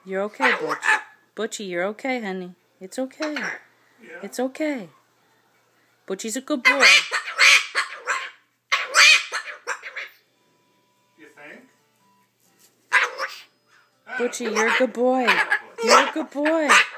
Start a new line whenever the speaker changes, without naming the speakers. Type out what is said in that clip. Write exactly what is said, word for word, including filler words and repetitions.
You're okay, Butch. Butchie, you're okay, honey. It's okay.
Yeah.
It's okay. Butchie's a good boy.
You think?
Butchie, you're a good boy. You're a good boy.